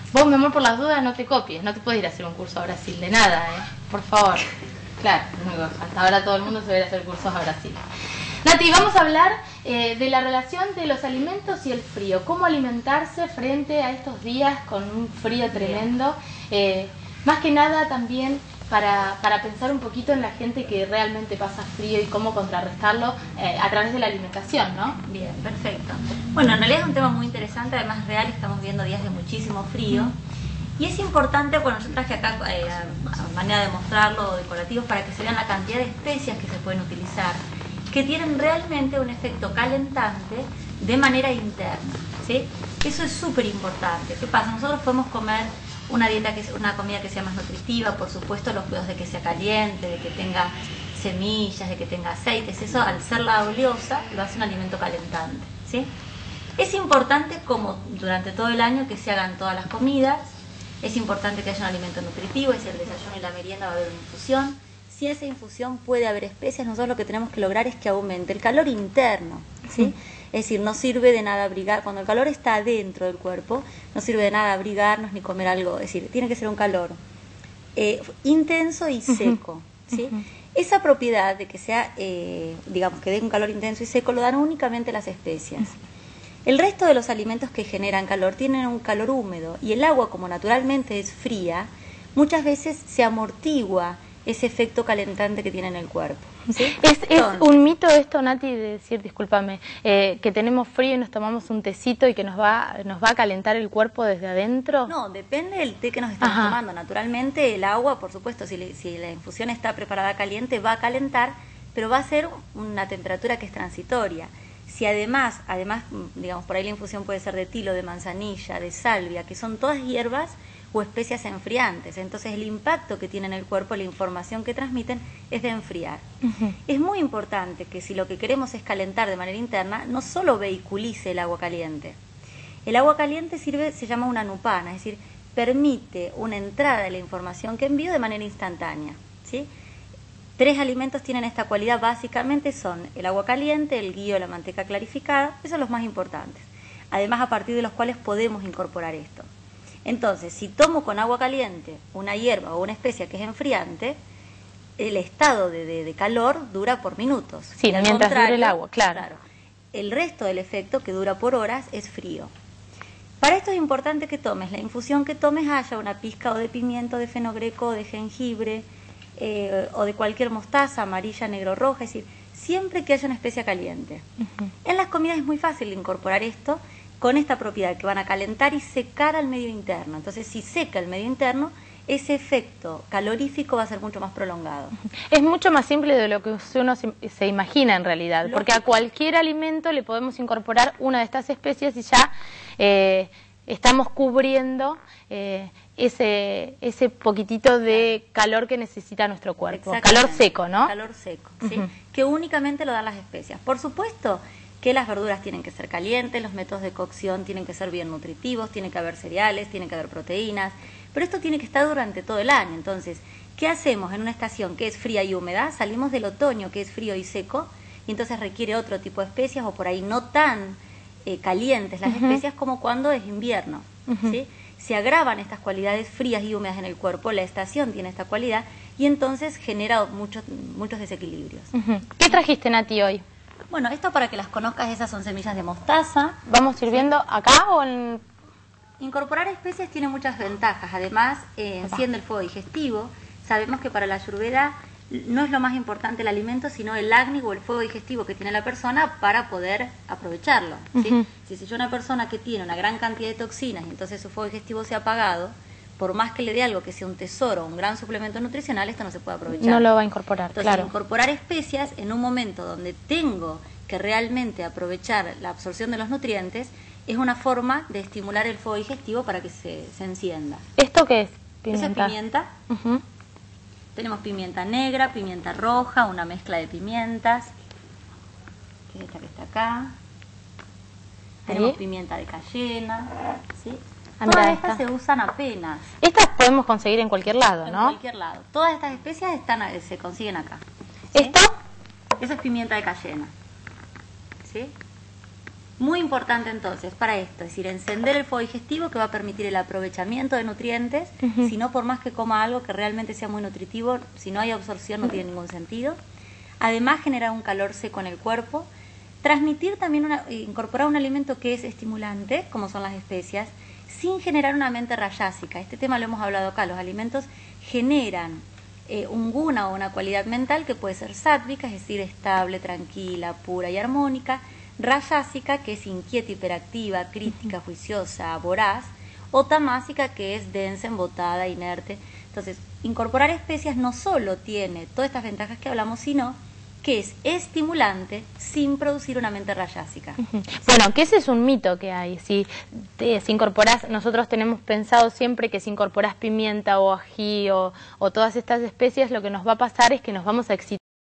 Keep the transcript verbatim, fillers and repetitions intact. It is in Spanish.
Vos, mi amor, por las dudas no te copies, no te puedes ir a hacer un curso a Brasil, de nada, ¿eh? Por favor. Claro, lo único que falta. Ahora todo el mundo se va a ir a hacer cursos a Brasil. Nati, vamos a hablar eh, de la relación de los alimentos y el frío. Cómo alimentarse frente a estos días con un frío tremendo. Eh, más que nada también para, para pensar un poquito en la gente que realmente pasa frío y cómo contrarrestarlo eh, a través de la alimentación, ¿no? Bien, perfecto. Bueno, en realidad es un tema muy interesante, además real, estamos viendo días de muchísimo frío. Y es importante, bueno, yo traje acá eh, a manera de mostrarlo, decorativos, para que se vean la cantidad de especias que se pueden utilizar, que tienen realmente un efecto calentante de manera interna, ¿sí? Eso es súper importante. ¿Qué pasa? Nosotros podemos comer una dieta que es una comida que sea más nutritiva, por supuesto los cuidados de que sea caliente, de que tenga semillas, de que tenga aceites, eso al ser la oleosa lo hace un alimento calentante, ¿sí? Es importante, como durante todo el año, que se hagan todas las comidas. Es importante que haya un alimento nutritivo, es el desayuno y la merienda, va a haber una infusión. Si esa infusión puede haber especias, nosotros lo que tenemos que lograr es que aumente el calor interno, ¿sí? Sí. Es decir, no sirve de nada abrigar, cuando el calor está adentro del cuerpo, no sirve de nada abrigarnos ni comer algo, es decir, tiene que ser un calor eh, intenso y seco, ¿sí? Uh-huh. Esa propiedad de que sea, eh, digamos, que dé un calor intenso y seco, lo dan únicamente las especias. El resto de los alimentos que generan calor tienen un calor húmedo, y el agua, como naturalmente es fría, muchas veces se amortigua ese efecto calentante que tiene en el cuerpo, ¿sí? Es, es un mito esto, Nati, de decir, discúlpame, eh, que tenemos frío y nos tomamos un tecito y que nos va, nos va a calentar el cuerpo desde adentro. No, depende del té que nos estamos Ajá. tomando. Naturalmente el agua, por supuesto, si, le, si la infusión está preparada caliente, va a calentar, pero va a ser una temperatura que es transitoria. Si además, además, digamos, por ahí la infusión puede ser de tilo, de manzanilla, de salvia, que son todas hierbas o especias enfriantes. Entonces el impacto que tiene en el cuerpo, la información que transmiten, es de enfriar. Uh-huh. Es muy importante que si lo que queremos es calentar de manera interna, no solo vehiculice el agua caliente. El agua caliente sirve, se llama una nupana, es decir, permite una entrada de la información que envío de manera instantánea, ¿sí? Tres alimentos tienen esta cualidad, básicamente son el agua caliente, el ghee o la manteca clarificada, esos son los más importantes. Además, a partir de los cuales podemos incorporar esto. Entonces, si tomo con agua caliente una hierba o una especia que es enfriante, el estado de, de, de calor dura por minutos. Sí, mientras dure el agua, claro. claro. El resto del efecto, que dura por horas, es frío. Para esto es importante que tomes, la infusión que tomes haya una pizca o de pimiento, de fenogreco, o de jengibre, eh, o de cualquier mostaza, amarilla, negro, roja, es decir, siempre que haya una especia caliente. Uh-huh. En las comidas es muy fácil de incorporar esto, con esta propiedad que van a calentar y secar al medio interno. Entonces, si seca el medio interno, ese efecto calorífico va a ser mucho más prolongado. Es mucho más simple de lo que uno se, se imagina en realidad, Lógico. Porque a cualquier alimento le podemos incorporar una de estas especies y ya eh, estamos cubriendo eh, ese, ese poquitito de calor que necesita nuestro cuerpo. Calor seco, ¿no? Calor seco, ¿sí? Uh-huh. Que únicamente lo dan las especias. Por supuesto que las verduras tienen que ser calientes, los métodos de cocción tienen que ser bien nutritivos, tiene que haber cereales, tiene que haber proteínas, pero esto tiene que estar durante todo el año. Entonces, ¿qué hacemos en una estación que es fría y húmeda? Salimos del otoño, que es frío y seco, y entonces requiere otro tipo de especias, o por ahí no tan eh, calientes las uh-huh. especias como cuando es invierno, uh-huh. ¿sí? Se agravan estas cualidades frías y húmedas en el cuerpo, la estación tiene esta cualidad, y entonces genera muchos, muchos desequilibrios. Uh-huh. ¿Qué trajiste, Nati, hoy? Bueno, esto para que las conozcas, esas son semillas de mostaza. ¿Vamos sirviendo ¿sí? acá o en...? Incorporar especies tiene muchas ventajas. Además, eh, enciende el fuego digestivo. Sabemos que para la Ayurveda no es lo más importante el alimento, sino el agni o el fuego digestivo que tiene la persona para poder aprovecharlo, ¿sí? Uh-huh. Si, si yo una persona que tiene una gran cantidad de toxinas y entonces su fuego digestivo se ha apagado, por más que le dé algo que sea un tesoro, un gran suplemento nutricional, esto no se puede aprovechar. No lo va a incorporar, Entonces, claro. incorporar especias en un momento donde tengo que realmente aprovechar la absorción de los nutrientes es una forma de estimular el fuego digestivo para que se, se encienda. ¿Esto qué es? Pimienta. Eso es pimienta. Uh-huh. Tenemos pimienta negra, pimienta roja, una mezcla de pimientas, que es esta que está acá. Tenemos ¿ahí? Pimienta de cayena, ¿sí? Ah, todas mira, estas esta. se usan apenas. Estas podemos conseguir en cualquier lado, en ¿no? En cualquier lado. Todas estas especias están, se consiguen acá. ¿Sí? ¿Esto? Eso es pimienta de cayena. ¿Sí? Muy importante entonces para esto, es decir, encender el fuego digestivo que va a permitir el aprovechamiento de nutrientes, uh-huh. si no por más que coma algo que realmente sea muy nutritivo, si no hay absorción no tiene ningún sentido. Además generar un calor seco en el cuerpo, transmitir también, una, incorporar un alimento que es estimulante, como son las especias, sin generar una mente rayásica. Este tema lo hemos hablado acá, los alimentos generan eh, un guna o una cualidad mental que puede ser sátvica, es decir, estable, tranquila, pura y armónica, rayásica, que es inquieta, hiperactiva, crítica, juiciosa, voraz, o tamásica, que es densa, embotada, inerte. Entonces, incorporar especias no solo tiene todas estas ventajas que hablamos, sino que es estimulante sin producir una mente rayásica. Uh-huh. Bueno, que ese es un mito que hay. Si, te, si incorporás, nosotros tenemos pensado siempre que si incorporás pimienta o ají o, o todas estas especies, lo que nos va a pasar es que nos vamos a excitar